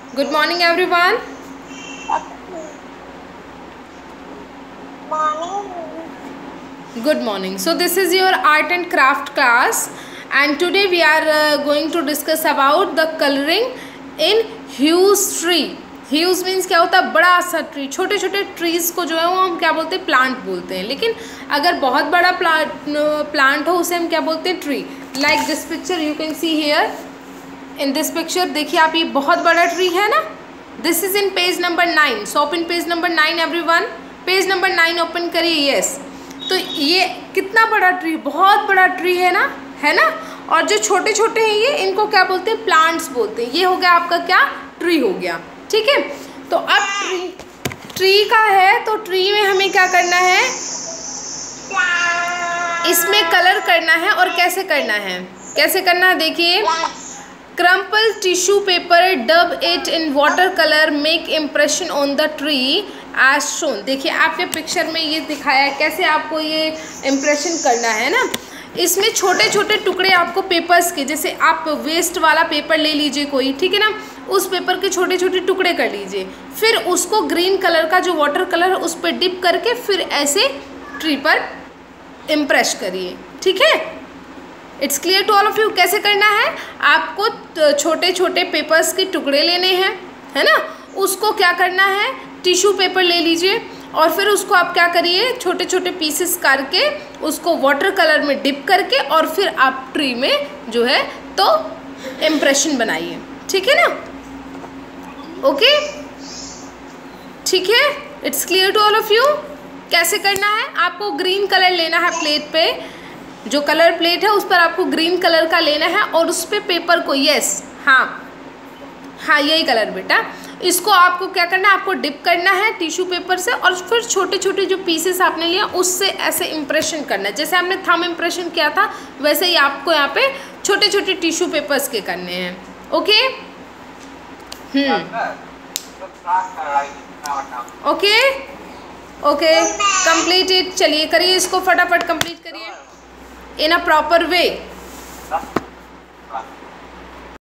Good morning everyone. Good morning. So this is your art and craft class and today we are going to discuss about the coloring in huge tree. Huge means क्या होता है? बड़ा सा tree. छोटे छोटे trees को जो है वो हम क्या बोलते हैं? प्लांट बोलते हैं. लेकिन अगर बहुत बड़ा प्लांट हो उसे हम क्या बोलते हैं? Tree. Like this picture you can see here. In this picture देखिए आप, ये बहुत बड़ा ट्री है ना. This is in page number 9. So open page number 9 everyone. Page number 9 open करिए. यस. तो ये कितना बड़ा ट्री? बहुत बड़ा ट्री है ना, है ना. और जो छोटे छोटे हैं ये, इनको क्या बोलते हैं? प्लांट्स बोलते हैं. ये हो गया आपका क्या? ट्री हो गया. ठीक है. तो अब ट्री का है, तो ट्री में हमें क्या करना है? इसमें कलर करना है. और कैसे करना है? कैसे करना है देखिए. Crumple tissue paper, dab it in water colour, make impression on the tree as shown. देखिए आपके पिक्चर में ये दिखाया है कैसे आपको ये इम्प्रेशन करना है ना. इसमें छोटे छोटे टुकड़े आपको पेपर्स के, जैसे आप वेस्ट वाला पेपर ले लीजिए कोई, ठीक है ना. उस पेपर के छोटे छोटे टुकड़े कर लीजिए. फिर उसको ग्रीन कलर का जो वाटर कलर है उस पर डिप करके फिर ऐसे ट्री पर इम्प्रेस करिए. ठीक है. It's clear to all of you. कैसे करना है? आपको छोटे छोटे पेपर्स के टुकड़े लेने हैं, है ना. उसको क्या करना है? टिश्यू पेपर ले लीजिए और फिर उसको आप क्या करिए? छोटे छोटे पीसेस करके उसको वाटर कलर में डिप करके और फिर आप ट्री में जो है तो इम्प्रेशन बनाइए. ठीक है ना. ओके. ठीक है. It's clear to all of you. कैसे करना है? आपको ग्रीन कलर लेना है प्लेट पे. जो कलर प्लेट है उस पर आपको ग्रीन कलर का लेना है और उस पर पेपर को, यस, हाँ यही कलर बेटा. इसको आपको क्या करना है? आपको डिप करना है टिश्यू पेपर से और फिर छोटे छोटे जो पीसेस आपने लिया उससे ऐसे इम्प्रेशन करना है. जैसे आपने थंब इम्प्रेशन किया था वैसे ही आपको यहाँ पे छोटे छोटे टिश्यू पेपर्स के करने हैं. Okay. Okay. Okay. Complete it. चलिए करिए इसको, फटाफट कंप्लीट करिए इन अ प्रॉपर वे.